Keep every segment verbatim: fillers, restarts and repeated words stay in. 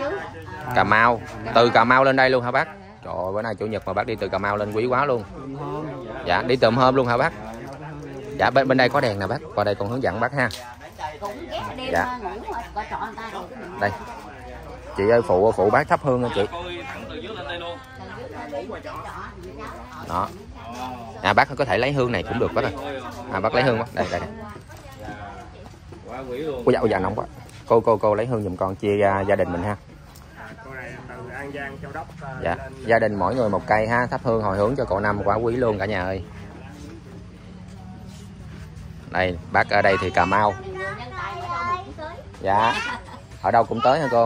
Cà Mau, từ Cà Mau lên đây luôn hả bác? Trời ơi, bữa nay chủ nhật mà bác đi từ Cà Mau lên quý quá luôn. Dạ, đi tụm hôm luôn hả bác? Dạ, bên bên đây có đèn nè bác, qua đây con hướng dẫn bác ha. Dạ. Đây. Chị ơi, phụ phụ bác thắp hương nha chị. Đó. À, bác có thể lấy hương này cũng được bác ơi. À, bác lấy hương quá. Đây đây đây. Ôi dạ, ôi dạ nóng quá. Cô cô cô lấy hương giùm con chia ra gia đình mình ha. Dạ, gia đình mỗi người một cây ha, thắp hương hồi hướng cho cậu Năm quá quý luôn cả nhà ơi. Đây, bác ở đây thì Cà Mau. Dạ. Ở đâu cũng tới hả cô?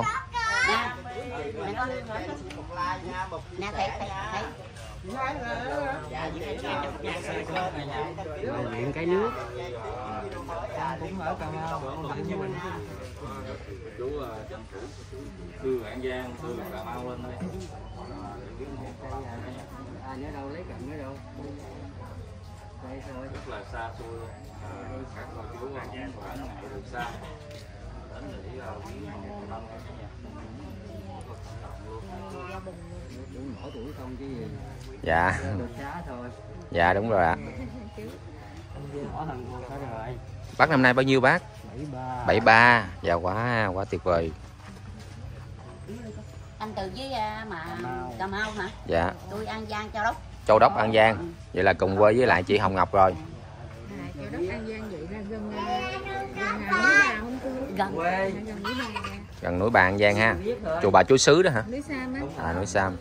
Điện cái nước cũng ở Cà Mau với mình. Chú Thư An Giang, Thư Cà Mau lên đây. Ai nữa đâu lấy cận nữa đâu. Đây thôi. Rất là xa xôi luôn. Các cô chú An Giang và ngày được xa. Đến để viếng mộ Năm cả nhà. Chú nhỏ tuổi không chứ gì. Dạ. Được xá thôi. Dạ đúng rồi ạ. Nhỏ thằng cô phải rồi. Bác năm nay bao nhiêu bác? bảy mươi ba. Dạ quá quá tuyệt vời. Anh từ với mà Cà Mau hả? Dạ. Tôi An Giang Châu Đốc. Châu Đốc An Giang. Ừ. Vậy là cùng quê với lại chị Hồng Ngọc rồi. À, Châu Đốc An Giang vậy là gần gần núi Bà không cô? Gần quê. Gần núi Bà. Gần núi Bà An Giang ha. Chùa Bà Chúa Xứ đó hả? Núi Sam á. À, núi Sam.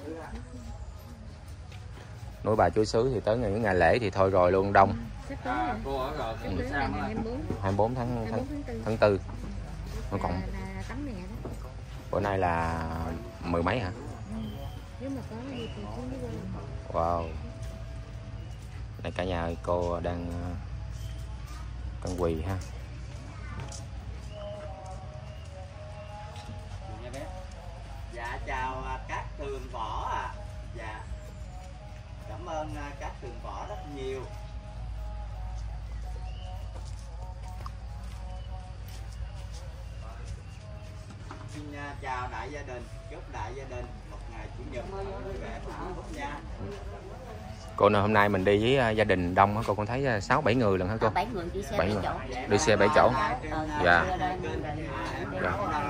Núi Bà Chúa Xứ thì tới những ngày lễ thì thôi rồi luôn đông. Sắp tới rồi. Cô ở rồi Sắp tới là ngày hai mươi bốn. hai mươi bốn tháng tháng tháng tư. Nó còn là tắm mẹ đó. bữa nay là mười mấy hả? Ừ. Nếu mà có thì thì xuống đi qua. Wow. Đây cả nhà ơi, cô đang đang quỳ ha. Dạ chào các tường võ ạ. À. Dạ. Cảm ơn các tường võ rất nhiều. Xin chào đại gia đình, chúc đại gia đình một ngày chủ nhật vui vẻ và hạnh phúc nha. Cô hôm nay mình đi với gia đình đông á, cô con thấy sáu bảy người lần hả cô? bảy người đi xe bảy bảy người. chỗ. Đi xe bảy chỗ. Dạ. Dạ.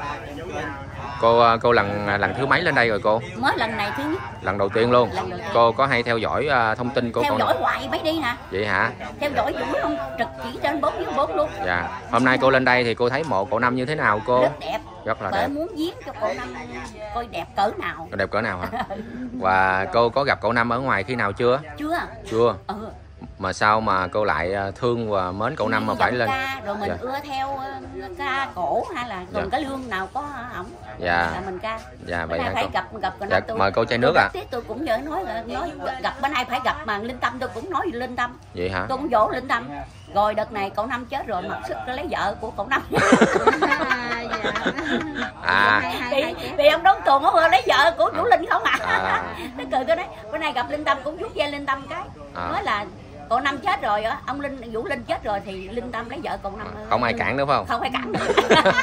Cô cô lần lần thứ mấy lên đây rồi cô? Mới lần này thứ nhất. Lần đầu tiên luôn. Lần đầu tiên. Cô có hay theo dõi thông tin của theo con? Theo dõi hoài mới đi hả? Vậy hả? Theo dõi Dũng không trực chỉ trên bốn với bốn luôn. Dạ. Hôm nay cô lên đây thì cô thấy mộ cậu Năm như thế nào cô? Rất đẹp. Rất là Bởi đẹp. muốn viếng cho cậu Năm coi đẹp cỡ nào. Đẹp cỡ nào hả? Và cô có gặp cậu Năm ở ngoài khi nào chưa? Chưa. Chưa. Ừ. Mà sao mà cô lại thương và mến cậu Năm mà phải lên? Ca, rồi mình dạ. ưa theo ca cổ hay là còn dạ. cái lương nào có ổng dạ. là mình ca. Dạ vậy hả phải cô? gặp gặp dạ, tôi mời cô chai nước ạ. À. Tôi cũng nhớ nói là nói gặp bên ai phải gặp mà Linh Tâm tôi cũng nói Linh Tâm. Vậy hả? Tôi cũng dỗ Linh Tâm. Rồi đợt này cậu Năm chết rồi mặc sức lấy vợ của cậu Năm. à vì, vì ông đóng tuồng ông lấy vợ của Vũ Linh không à. à. Nó cười tôi nói bữa nay gặp Linh Tâm cũng vuốt ve Linh Tâm cái à. Nói là cậu Năm chết rồi á, ông Linh Vũ Linh chết rồi thì Linh Tâm lấy vợ cậu Năm. À, không ai cản nữa phải không? Không ai cản nữa.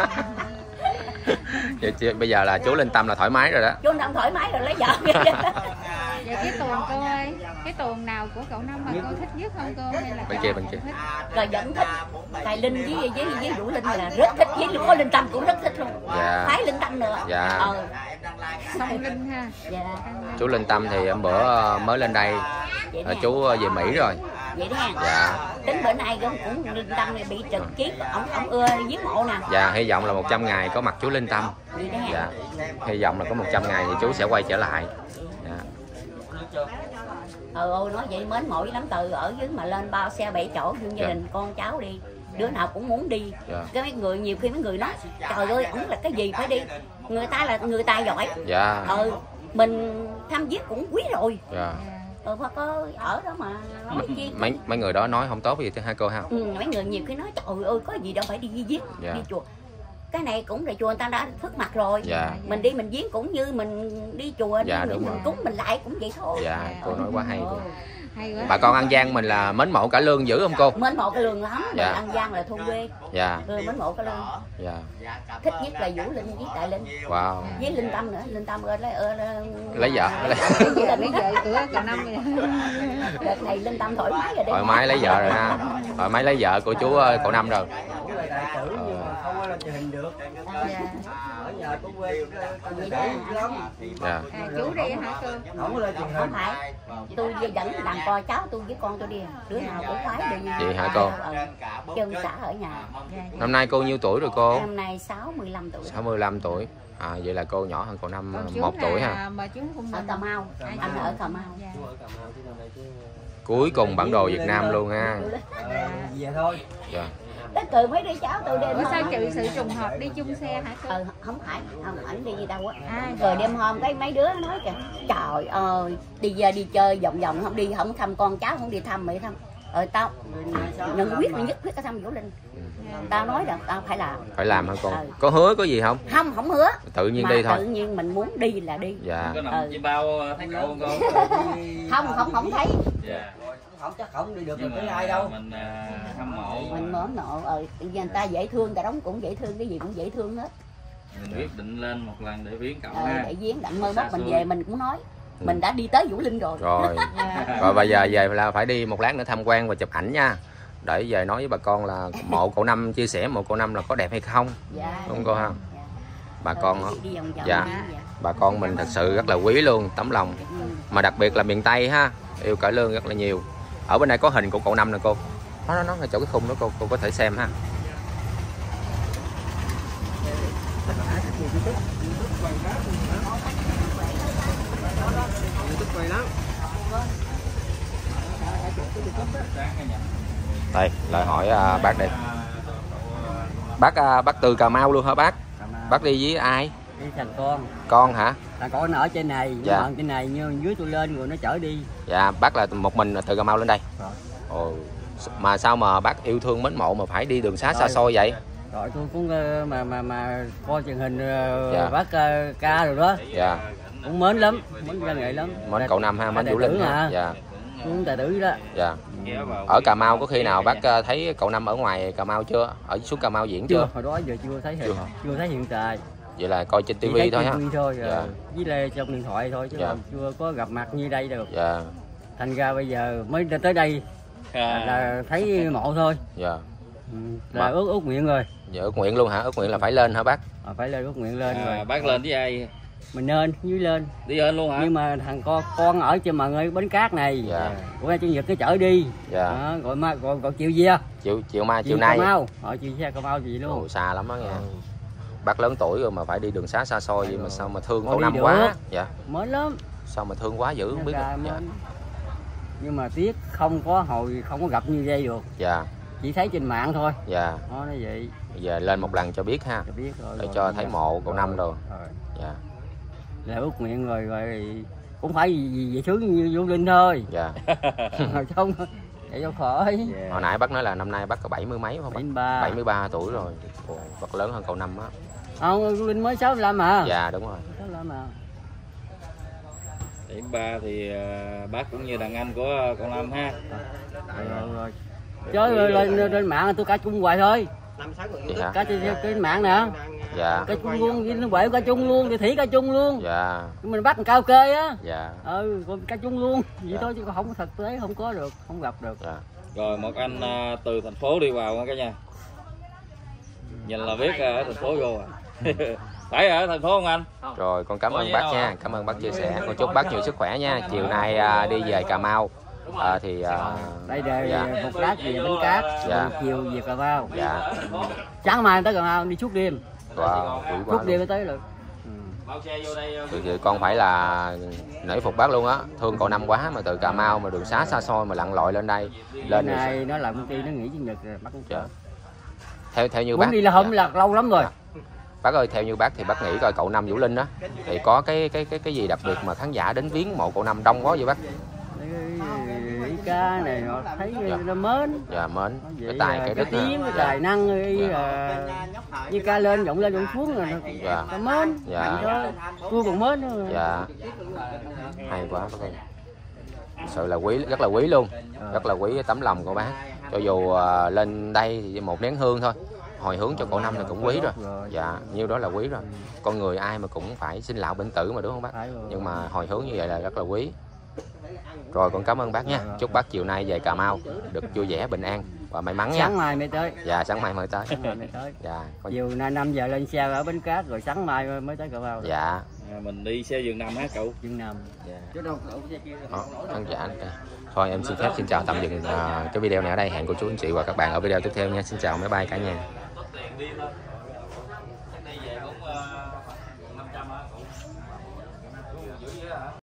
Vậy bây giờ là chú Linh Tâm là thoải mái rồi đó. Chú Linh Tâm thoải mái rồi lấy vợ. Vậy cái tuồng cô ơi, cái tuồng nào của cậu Năm mà cô thích nhất không cô hay là bên kia bên kia? Rồi vẫn thích. Thầy Linh với với với Vũ Linh là rất thích, với có Linh Tâm cũng rất thích luôn. Dạ. Thái Linh Tâm nữa. Dạ. Ờ. Song Linh ha. Dạ. Chú Linh Tâm thì hôm bữa mới lên đây. Chú về Mỹ rồi. Vậy đó ha. Dạ. Tính bữa nay cũng cũng Linh Tâm này bị trực kiết, ổng ổng ưa viếng mộ nè. Dạ, hy vọng là một trăm ngày có mặt chú Linh Tâm. Vậy đó ha. Dạ. Hy vọng là có một trăm ngày thì chú sẽ quay trở lại. Dạ. Ờ ôi nói vậy mến mộ lắm, từ ở dưới mà lên bao xe bảy chỗ dương gia đình con cháu đi. Đứa nào cũng muốn đi. Dạ. Cái mấy người nhiều khi mấy người nói trời ơi ổng là cái gì phải đi. Người ta là người ta giỏi. Dạ. Ờ mình thăm viếng cũng quý rồi. Dạ. Ừ, phải có ở đó mà nói chi mấy mấy người đó nói không tốt gì chứ hai cô ha. Ừ, mấy người nhiều khi nói trời ơi có gì đâu phải đi viếng. Dạ. Đi chùa cái này cũng là chùa người ta đã phước mặt rồi. Dạ. Mình đi mình viếng cũng như mình đi chùa. Dạ, đi, đúng mình rồi. cúng mình lại cũng vậy thôi. Dạ, cô nói quá hay cô. Hay quá. Bà con An Giang mình là mến mộ cả lương dữ không cô? Mến mộ cái lương lắm. Dạ. An Giang là thôn quê. Dạ. Ừ, mến mộ cái lương. Dạ. Thích nhất là Vũ Linh với Đại Linh. Wow. Với Linh Tâm nữa, Linh Tâm ơi lấy ơ Lấy vợ. Lấy... Vậy là lấy vợ cửa cậu Năm rồi. Đợt này Linh Tâm thoải mái rồi đấy. Thoải mái lấy vợ rồi ha. Thoải mái lấy vợ của chú cậu Năm rồi. Đại tử nhưng mà không có lên truyền hình được. Dạ. Ở nhà cũng quê con dữ lắm. Dạ. À, chú đi hả cô? Không có lên truyền hình. Không phải. Tôi dẫn đàn coi cháu tôi với con tôi đi. Đứa nào cũng khoái đi. Vậy hả cô? Chân xã ở nhà. Năm nay cô nhiêu tuổi rồi cô? Năm nay sáu mươi lăm tuổi. sáu mươi lăm tuổi. À, vậy là cô nhỏ hơn cậu Năm Còn chú một tuổi là- ha. Mà chú không Ở Cà Mau. Anh ở Cà Mau. Dạ. Cuối cùng bản đồ Việt Nam luôn ha. Ờ, về thôi. Dạ. Tới cười mấy đứa cháu tôi đêm Ủa sao hôm chịu sự trùng hợp đi chung xe hả cô? ờ, không phải không ảnh đi gì đâu á. À, Rồi đêm hôm cái mấy đứa nói kìa trời ơi đi ra đi chơi vòng vòng không đi không thăm con cháu không đi thăm mày thăm ờ tao nhận quyết nhất quyết tao thăm Vũ Linh. Tao nói rằng tao phải làm. Phải làm hả cô? Ừ. Có hứa có gì không? Không không hứa Tự nhiên mà đi thôi. tự nhiên mình muốn đi là đi. Dạ. Có nằm Ừ. chi bao thấy cậu không cô? Không không không thấy Dạ. Không chắc không đi được Nhưng được với mà ai đâu. mình à, hâm mộ. mình mến nộ ờ người ta dễ thương cả đống cũng dễ thương cái gì cũng dễ thương hết. Mình quyết định lên một lần để viếng cậu Ờ, ha. để viếng đặng mơ mốt mình Xa về mình cũng nói mình đã đi tới Vũ Linh rồi. Rồi. Rồi bây giờ về là phải đi một lát nữa tham quan và chụp ảnh nha. Để về nói với bà con là mộ cậu Năm, chia sẻ mộ cậu Năm là có đẹp hay không. Dạ. Đúng cô ha? Bà Ờ, con đi, đi vòng vòng dạ. đi, Bà con mình thật sự rất là quý luôn, tấm lòng. Ừ. Mà đặc biệt là miền Tây ha, yêu cải lương rất là nhiều. Ở bên đây có hình của cậu Năm nè cô. Nó nó nó ở chỗ cái khung đó cô, cô có thể xem ha. Đây, lại hỏi à, bác đây. Bác à, bác từ Cà Mau luôn hả bác? Bác đi với ai? Đi thành con. Con hả? Là con nó ở trên này, Dạ. dạ. trên này như dưới tôi lên rồi nó chở đi. Dạ, bác là một mình từ Cà Mau lên đây. Rồi. Ồ, mà sao mà bác yêu thương mến mộ mà phải đi đường xá xa Rồi. xôi vậy? Rồi tôi cũng ờ, mà mà mà coi truyền hình ờ, Dạ. bác ờ, ca rồi đó, Dạ, cũng mến lắm, mến văn nghệ lắm. mến cậu Năm ha, mến Đại Vũ tử Linh ha. mà. Dạ, Cũng tài tử đó. dạ. Ở Cà Mau có khi nào bác ờ, thấy cậu Năm ở ngoài Cà Mau chưa? Ở xuống Cà Mau diễn Chưa, chưa? hồi đó giờ chưa thấy Chưa hiện, hả? chưa thấy hiện tại. Vậy là coi trên Chỉ tivi thấy thôi ha. ti vi thôi, Dạ. ờ, với lại trong điện thoại thôi chứ Dạ. còn chưa có gặp mặt như đây được. Dạ, Thành ra bây giờ mới tới đây À. là thấy mộ thôi. dạ. Ừ, là Mà- ước ước nguyện rồi. Dạ, ước nguyện luôn hả? Ước nguyện là phải lên hả bác? À, phải lên ước nguyện lên À, rồi. bác lên với ai? Mình lên dưới lên. Đi lên luôn hả? Nhưng mà thằng con con ở trên mà ngay bến cát này. Dạ. Bữa nay chủ nhật cái chở đi. Dạ. Đó, rồi mai rồi, rồi chiều về. Chiều chiều mai chiều Chiều nay. Cà Mau. Họ chiều xe Cà Mau gì luôn. Ồ, xa lắm đó nha. Bác lớn tuổi rồi mà phải đi đường xá xa xôi vậy mà sao mà thương Thôi cậu đi Năm được. quá. Dạ. Mến lắm. Sao mà thương quá dữ không biết. Ra Dạ. mến. Nhưng mà tiếc không có hồi không có gặp như vậy được. Dạ. Chỉ thấy trên mạng thôi. Dạ. Đó nó vậy. Bây giờ lên một lần cho biết ha. Cho biết rồi. Để rồi, cho rồi, thấy rồi. mộ cậu Năm rồi. Rồi. Dạ. Là ước nguyện rồi rồi cũng phải gì, gì về sướng như Vũ Linh thôi. Dạ. Rồi không để cho khỏi. Hồi nãy bác nói là năm nay bác có bảy mươi mấy không bác? bảy mươi ba. bảy mươi ba tuổi rồi. Ồ, bác lớn hơn cậu Năm á. Không, Vũ Linh mới sáu mươi lăm mà. Dạ đúng rồi. sáu mươi lăm mà. Bảy ba thì à, bác cũng như đàn anh của con Năm ha. Rồi, rồi, rồi. Chứ lên, lên, lên mạng tôi cả chung hoài thôi. Vậy hả? Cả trên, trên mạng nè. Dạ. Cả chung luôn, với nó quẹo cả chung luôn, thì thủy cả chung luôn. Dạ. Mình bắt cao kê á. Dạ. Ừ, còn cả chung luôn. Vậy Dạ. thôi chứ không có thực tế không có được, không gặp được. Dạ. Rồi một anh à, từ thành phố đi vào nha cả nhà. Nhìn là biết à, ở thành phố vô à. Phải ở thành phố không anh? Rồi con cảm Có ơn gì bác đâu nha, ạ? cảm ơn bác chia sẻ. Con chúc bác nhiều sức khỏe nha. Chiều nay à, đi về Cà Mau à, thì à, Đây đề dạ. một lát về Bến Cát, Dạ. rồi chiều về Cà Mau. Dạ. Sáng mai tới Cà Mau đi suốt đêm. Wow, quý quá Suốt đêm luôn. mới tới được. Ừ. Bao xe vô đây. Thì, thì con phải là nể phục bác luôn á, thương cậu Năm quá mà từ Cà Mau mà đường xá xa xôi mà lặn lội lên đây Lên lên thì này nó làm công ty nó nghỉ chủ nhật rồi bắt cũng dạ. chờ. theo theo như Muốn bác đi là hôm dạ. là lâu lắm rồi. Bác ơi, theo như bác thì bác nghĩ coi cậu Năm Vũ Linh á thì có cái cái cái cái gì đặc biệt mà khán giả đến viếng mộ cậu Năm đông quá vậy bác? Ý ca này họ thấy Dạ. nó mến. Dạ mến Vậy cái tài là cái cái đức tiếng, cái dạ. tài năng ấy, Dạ. à, như ca lên giọng lên giọng xuống rồi Dạ. nó mến. Dạ. Vậy thôi. Tôi còn mến nữa. Dạ hay quá bác ơi. sự là quý, rất là quý luôn, rất là quý tấm lòng của bác. Cho dù uh, lên đây thì một nén hương thôi, hồi hướng cho cậu Năm là cũng quý rồi. Dạ, nhiêu đó là quý rồi. Con người ai mà cũng phải sinh lão bệnh tử mà, đúng không bác? Nhưng mà hồi hướng như vậy là rất là quý. Rồi con cảm ơn bác nha. Chúc bác chiều nay về Cà Mau được vui vẻ, bình an và may mắn nha. Sáng mai mới tới. Dạ, sáng mai mới tới. Sáng mai mới tới. Dạ. Con... Chiều nay năm giờ lên xe ở Bến Cát rồi sáng mai mới tới Cà Mau. Dạ. À, mình đi xe giường nằm hả cậu? Giường nằm. Dạ. Chứ đâu cậu xe kia. Đó, khán giả đây. Thôi em xin phép xin chào tạm dừng uh, cái video này ở đây. Hẹn cô chú anh chị và các bạn ở video tiếp theo nha. Xin chào, máy bay cả nhà.